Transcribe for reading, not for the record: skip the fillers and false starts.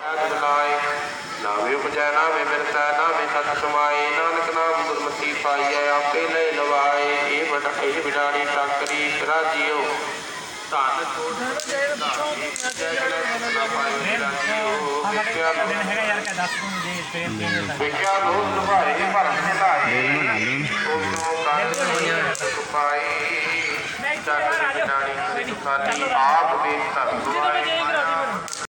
नावे उपजै नावे मिलता नावे सत समाए नानक नाम गुरमति पाइए आपे लय लवाए ये बिडाणी टाकरी राजियो धन विख्या लोग लुभाए भरत निधाए पाए आप बेच